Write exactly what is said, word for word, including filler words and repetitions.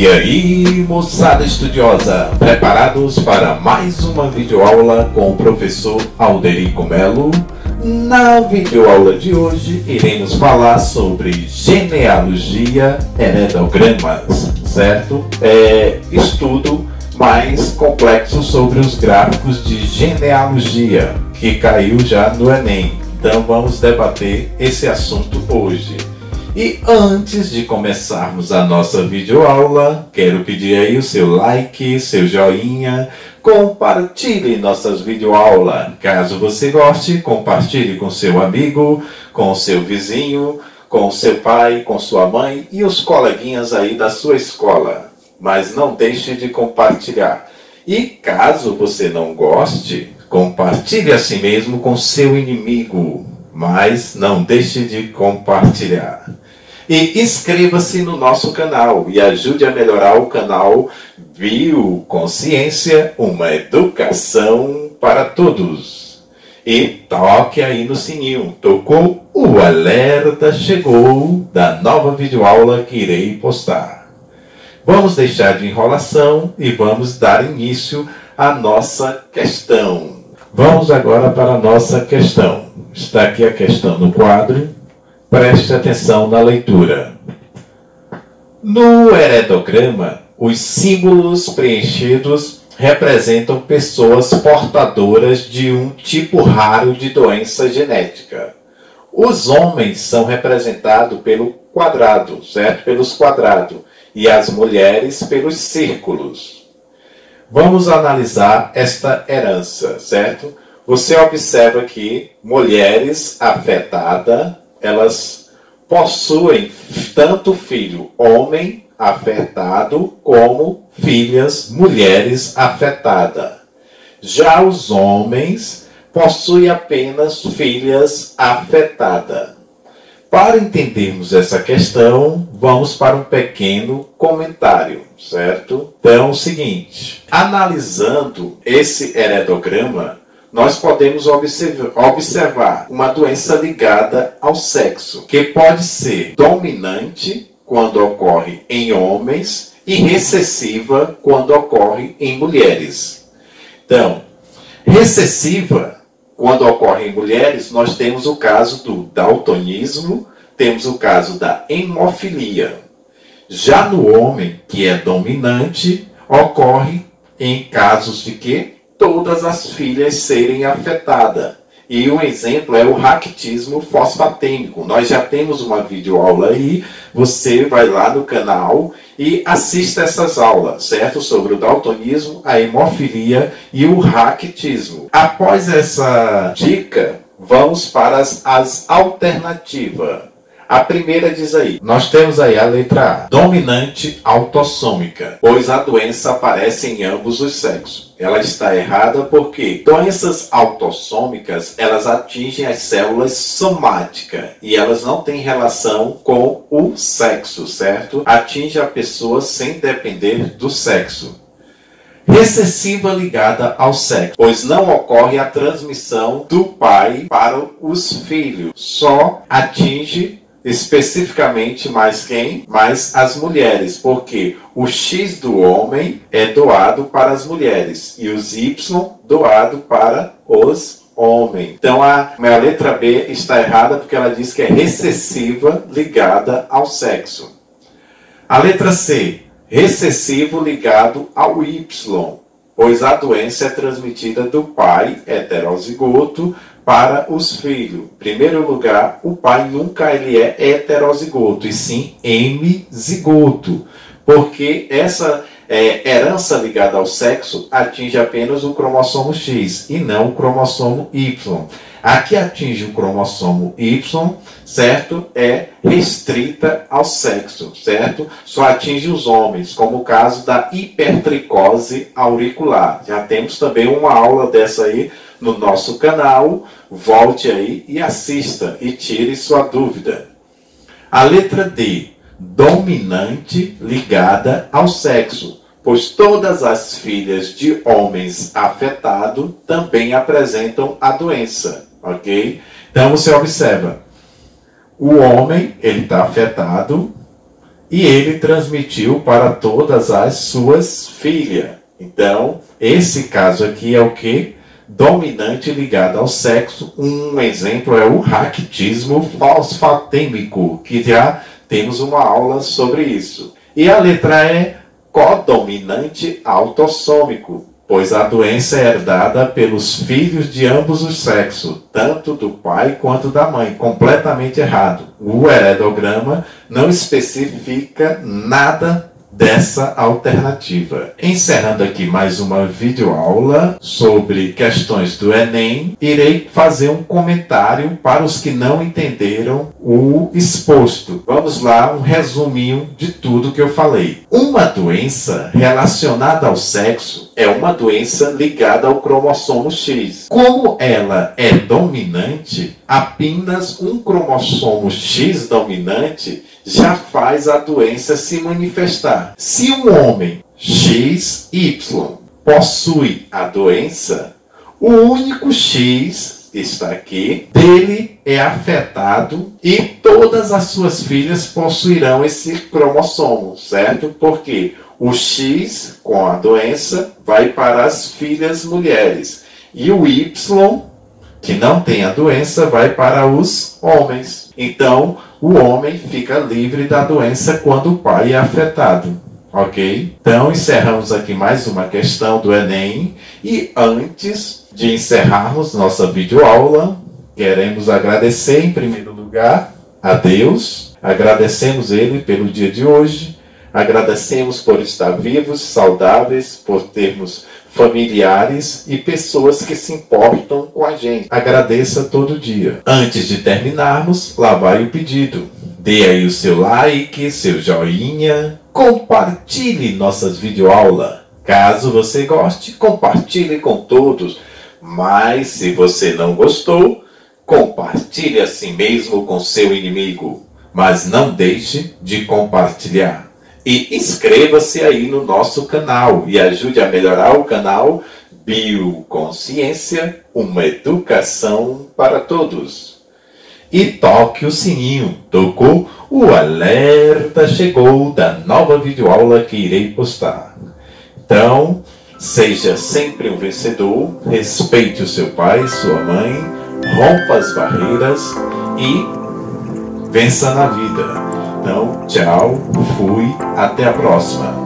E aí, moçada estudiosa, preparados para mais uma videoaula com o professor Alderico Melo? Na videoaula de hoje, iremos falar sobre genealogia, heretogramas, certo? É estudo mais complexo sobre os gráficos de genealogia, que caiu já no Enem. Então vamos debater esse assunto hoje. E antes de começarmos a nossa videoaula, quero pedir aí o seu like, seu joinha, compartilhe nossas videoaulas. Caso você goste, compartilhe com seu amigo, com seu vizinho, com seu pai, com sua mãe e os coleguinhas aí da sua escola. Mas não deixe de compartilhar. E caso você não goste, compartilhe assim mesmo com seu inimigo. Mas não deixe de compartilhar. E inscreva-se no nosso canal e ajude a melhorar o canal Bioconsciência, uma educação para todos. E toque aí no sininho. Tocou, o alerta chegou da nova videoaula que irei postar. Vamos deixar de enrolação e vamos dar início à nossa questão. Vamos agora para a nossa questão. Está aqui a questão no quadro. Preste atenção na leitura. No heretograma, os símbolos preenchidos representam pessoas portadoras de um tipo raro de doença genética. Os homens são representados pelo quadrado, certo? Pelos quadrados, e as mulheres pelos círculos. Vamos analisar esta herança, certo? Você observa que mulheres afetadas, elas possuem tanto filho homem afetado como filhas mulheres afetadas. Já os homens possuem apenas filhas afetadas. Para entendermos essa questão, vamos para um pequeno comentário, certo? Então, é o seguinte, analisando esse heretograma, nós podemos observar uma doença ligada ao sexo, que pode ser dominante quando ocorre em homens e recessiva quando ocorre em mulheres. Então, recessiva, quando ocorre em mulheres, nós temos o caso do daltonismo, temos o caso da hemofilia. Já no homem, que é dominante, ocorre em casos de quê? Todas as filhas serem afetadas. E um exemplo é o raquitismo fosfatêmico. Nós já temos uma videoaula aí, você vai lá no canal e assista essas aulas, certo? Sobre o daltonismo, a hemofilia e o raquitismo. Após essa dica, vamos para as, as alternativas. A primeira diz aí, nós temos aí a letra A, dominante autossômica, pois a doença aparece em ambos os sexos. Ela está errada porque doenças autossômicas, elas atingem as células somáticas e elas não têm relação com o sexo, certo? Atinge a pessoa sem depender do sexo. Recessiva ligada ao sexo, pois não ocorre a transmissão do pai para os filhos, só atinge especificamente mais quem? Mais as mulheres, porque o X do homem é doado para as mulheres e os Y doado para os homens. Então a minha letra B está errada porque ela diz que é recessiva ligada ao sexo. A letra C, recessivo ligado ao Y, pois a doença é transmitida do pai heterozigoto para os filhos. Em primeiro lugar, o pai nunca ele é heterozigoto, e sim hemizigoto, porque essa é, herança ligada ao sexo atinge apenas o cromossomo X e não o cromossomo Y. A que atinge o cromossomo Y, certo? É restrita ao sexo, certo? Só atinge os homens, como o caso da hipertricose auricular. Já temos também uma aula dessa aí no nosso canal. Volte aí e assista e tire sua dúvida. A letra D, dominante ligada ao sexo, pois todas as filhas de homens afetados também apresentam a doença, ok? Então você observa, o homem ele está afetado e ele transmitiu para todas as suas filhas. Então, esse caso aqui é o que? Dominante ligado ao sexo. Um exemplo é o raquitismo fosfatêmico, que já temos uma aula sobre isso. E a letra E, codominante autossômico, pois a doença é herdada pelos filhos de ambos os sexos, tanto do pai quanto da mãe. Completamente errado. O heredograma não especifica nada dessa alternativa. Encerrando aqui mais uma videoaula sobre questões do Enem, irei fazer um comentário para os que não entenderam o exposto. Vamos lá, um resuminho de tudo que eu falei. Uma doença relacionada ao sexo é uma doença ligada ao cromossomo X. Como ela é dominante, apenas um cromossomo X dominante já faz a doença se manifestar. Se um homem X Y possui a doença, o único X está aqui, dele é afetado e todas as suas filhas possuirão esse cromossomo, certo? Porque o X com a doença vai para as filhas mulheres e o Y, que não tem a doença, vai para os homens. Então, o homem fica livre da doença quando o pai é afetado. Ok? Então, encerramos aqui mais uma questão do Enem. E antes de encerrarmos nossa videoaula, queremos agradecer, em primeiro lugar, a Deus. Agradecemos Ele pelo dia de hoje. Agradecemos por estar vivos, saudáveis, por termos familiares e pessoas que se importam com a gente. Agradeça todo dia. Antes de terminarmos, lá vai o pedido. Dê aí o seu like, seu joinha, compartilhe nossas videoaulas. Caso você goste, compartilhe com todos. Mas se você não gostou, compartilhe assim mesmo com seu inimigo. Mas não deixe de compartilhar. E inscreva-se aí no nosso canal e ajude a melhorar o canal Bioconsciência, uma educação para todos. E toque o sininho. Tocou, o alerta chegou da nova videoaula que irei postar. Então, seja sempre um vencedor, respeite o seu pai, sua mãe, rompa as barreiras e vença na vida. Então, tchau, fui, até a próxima.